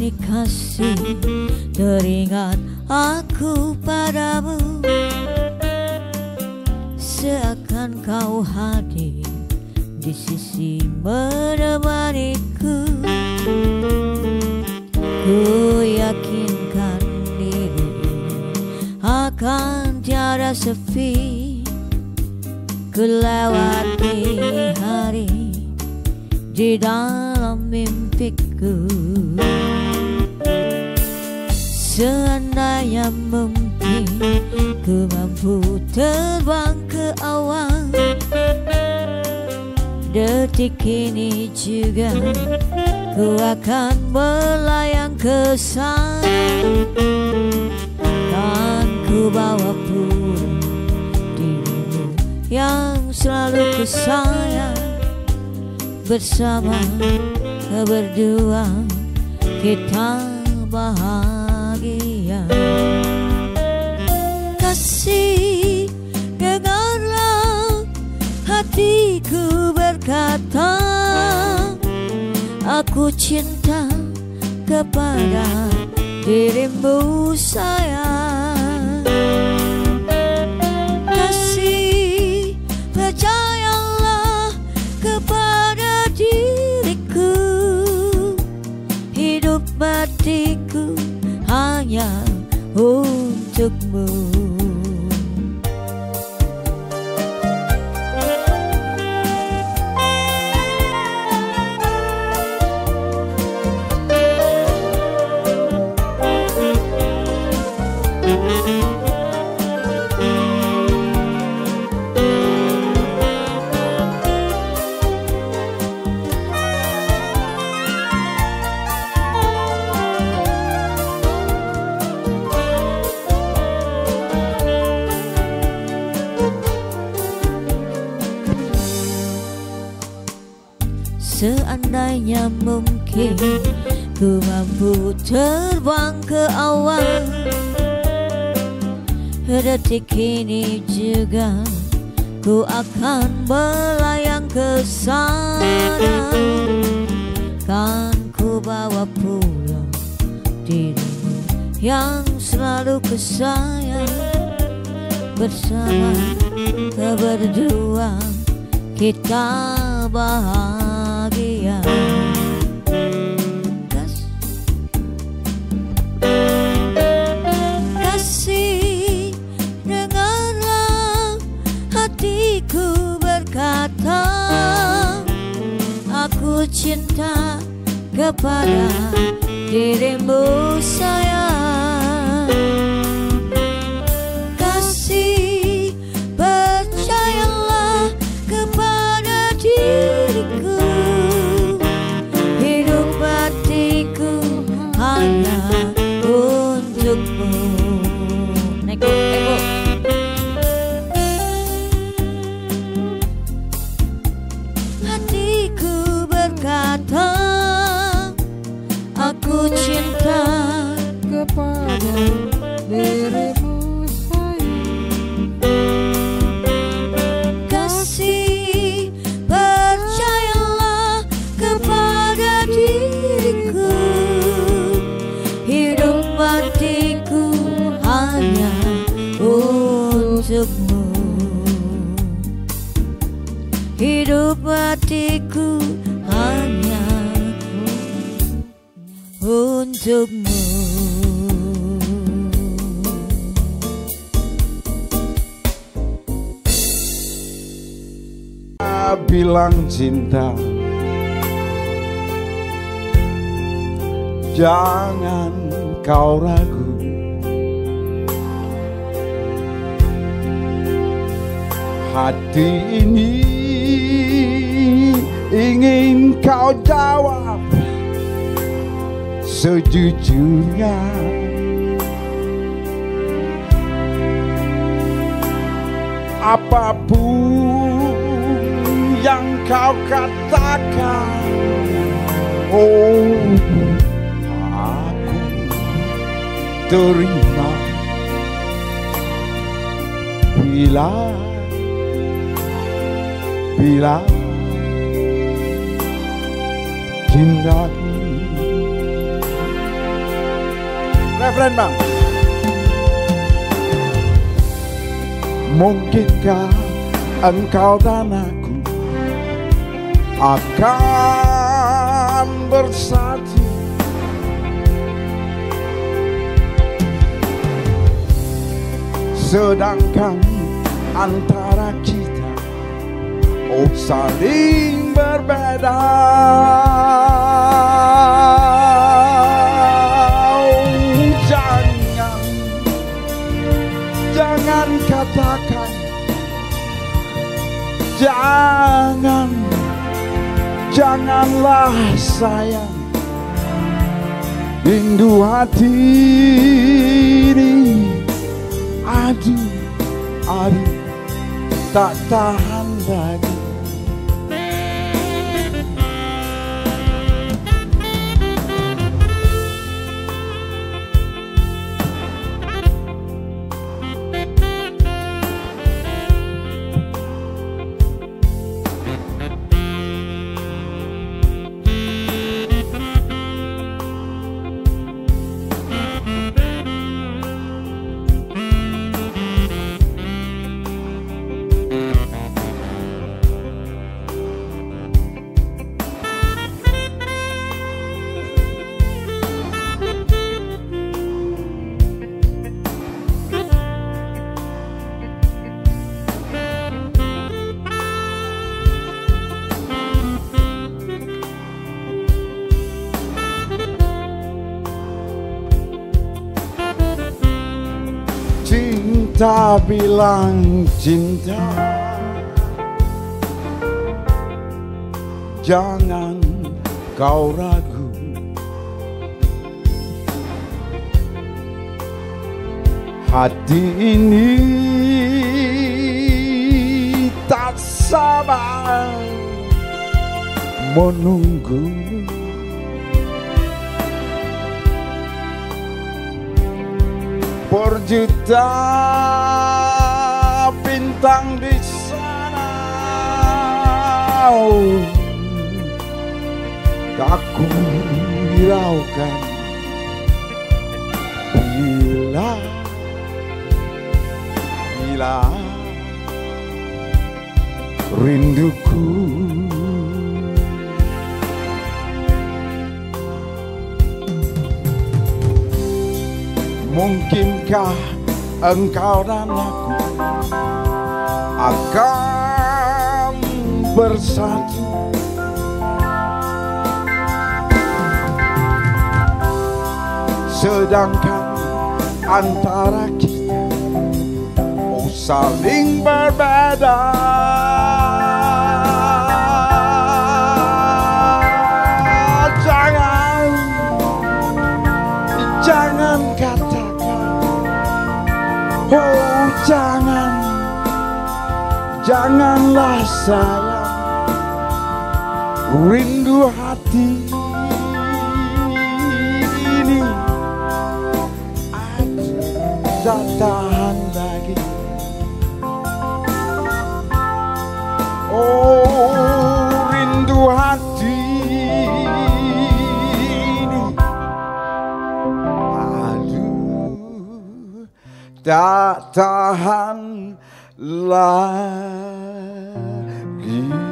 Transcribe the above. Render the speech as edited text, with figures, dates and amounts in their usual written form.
ini kasih, teringat aku padamu, seakan kau hadir di sisi menemaniku. Ku yakinkan diri akan tiada sepi, ku lewati hari di dalam mimpiku. Seandainya mungkin ku mampu terbang ke awan, detik ini juga ku akan melayang ke sana. Dan ku bawa pulang dirimu yang selalu ku sayang. Bersama berdua kita bahagia. Kasih, dengarlah hatiku berkata, aku cinta kepada dirimu sayang. Kasih, percayalah kepada diriku, hidup matiku hanya untukmu. Seandainya mungkin ku mampu terbang ke awan, detik ini juga ku akan melayang ke sana. Kan ku bawa pulang dirimu yang selalu ku sayang. Bersama berdua kita bahagia. Kasih, dengarlah hatiku berkata, aku cinta kepada dirimu sayang. Kasih, percayalah kepada diriku, hidup hatiku hanya untukmu. Neko. Hatiku berkata, aku cinta kepada dirimu sayang. Kasih, percayalah kepada diriku, hidup hatiku hanya untukmu, hidup hatiku hanya untukmu. Bilang cinta, jangan kau ragu. Hati ini ingin kau jawab sejujurnya. Apapun yang kau katakan, oh, aku terima. Bila cintaku refren bang. Mungkinkah engkau dan aku akan bersatu, sedangkan antara kita saling berbeda. Jangan katakan, janganlah sayang, rindu hati ini, aduh, tak tahan lagi. Cinta bilang cinta, jangan kau ragu. Hati ini tak sabar menunggu. Berjuta bintang di sana, tak ku hiraukan bila rinduku. Mungkinkah engkau dan aku akan bersatu, sedangkan antara kita saling berbeda. Jangan katakan, oh janganlah sayang, rindu hati ini, aku tak tahan lagi. Oh, rindu hati ini, aduh, tak tahan lagi.